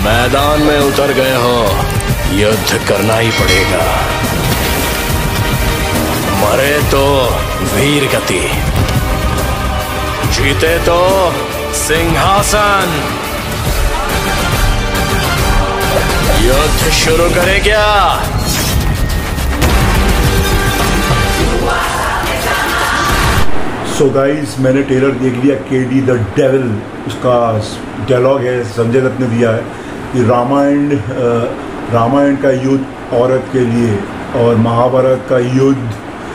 मैदान में उतर गए हो, युद्ध करना ही पड़ेगा। मरे तो वीर गति, जीते तो सिंहासन। युद्ध शुरू करें क्या? सो गाइस, मैंने ट्रेलर देख लिया केडी द डेविल। उसका डायलॉग है, संजय दत्त ने दिया है कि रामायण का युद्ध औरत के लिए और महाभारत का युद्ध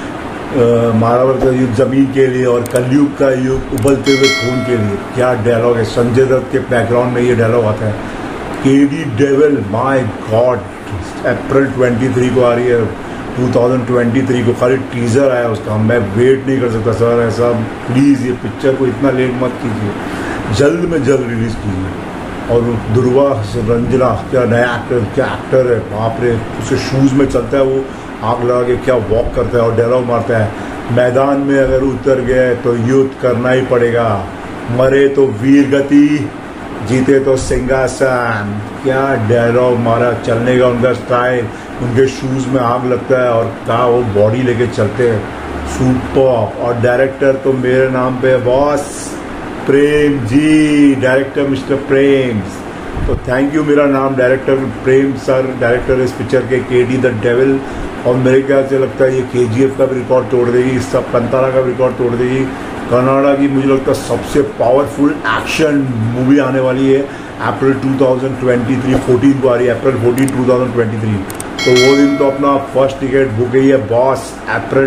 जमीन के लिए और कलयुग का युद्ध उबलते हुए खून के लिए। क्या डायलॉग है! संजय दत्त के बैकग्राउंड में ये डायलॉग आता है, KD devil. My god, April 23 को आ रही है, 2023 को। खाली टीजर आया उसका, मैं वेट नहीं कर सकता सर। ऐसा प्लीज़ ये पिक्चर को इतना लेट मत कीजिए, जल्द में जल्द रिलीज़ कीजिए। और दुर्वा रंजना, क्या नया एक्टर, क्या एक्टर है, बाप रे। उसके शूज़ में चलता है वो, आग लगा के क्या वॉक करता है और डायलॉग मारता है, मैदान में अगर उतर गए तो युद्ध करना ही पड़ेगा। मरे तो वीर गति, जीते तो सिंहासन। क्या डायलॉग मारा! चलने का उनका स्टाइल, उनके शूज़ में आग लगता है और क्या वो बॉडी लेके चलते हैं, सुपर। और डायरेक्टर तो मेरे नाम पे boss, Prem ji, director mister Prem. तो थैंक यू, मेरा नाम डायरेक्टर प्रेम सर, डायरेक्टर इस पिक्चर के, केडी द डेविल। और मेरे ख्याल से लगता है ये KGF का भी रिकॉर्ड तोड़ देगी, सब कंतारा का भी रिकॉर्ड तोड़ देगी। कनाडा की मुझे लगता है सबसे पावरफुल एक्शन मूवी आने वाली है। अप्रैल 2023 14 को आ रही है, अप्रैल 14 2023। तो वो दिन तो अपना फर्स्ट टिकट बुक गई है बॉस। अप्रैल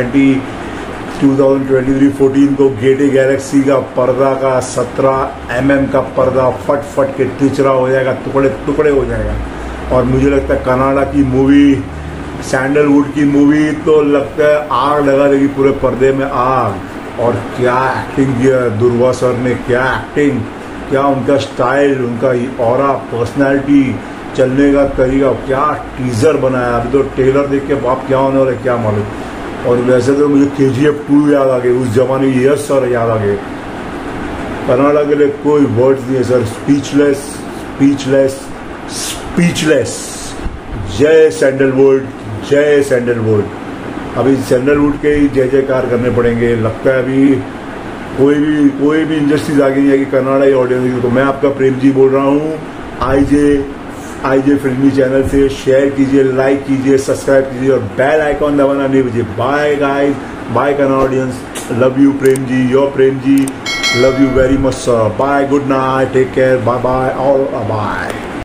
2023 14 को गेटे गैलेक्सी का पर्दा का 17 mm का पर्दा फट फट के टिचरा हो जाएगा, टुकड़े टुकड़े हो जाएगा। और मुझे लगता है कनाडा की मूवी, सैंडलवुड की मूवी तो लगता है आग लगा देगी पूरे पर्दे में, आग। और क्या एक्टिंग किया दुर्वा सर ने, क्या एक्टिंग, क्या उनका स्टाइल, उनका ऑरा, पर्सनैलिटी, चलने का तरीका। क्या टीजर बनाया! अभी तो ट्रेलर देख के बाप क्या होने वाला है क्या मालूम। और वैसे तो मुझे KGF 2 याद आ गई, उस जमाने की। यस सर, याद आ गए। कनाडा के लिए कोई वर्ड्स नहीं है सर, स्पीचलेस स्पीचलेस स्पीचलेस। जय सैंडलवुड, जय सैंडलवुड। अभी सैंडलवुड के ही जय जयकार करने पड़ेंगे। लगता है अभी कोई भी इंडस्ट्रीज आगे नहीं आएगी, कनाडा ही ऑडियंस। तो मैं आपका प्रेम जी बोल रहा हूँ। आईजे फिल्मी चैनल से शेयर कीजिए, लाइक कीजिए, सब्सक्राइब कीजिए और बेल आइकॉन दबाना नहीं भूलिए। Bye guys, bye Canada audience, love you Prem ji, your Prem ji, love you very much sir. Bye, good night, take care, bye bye, all bye.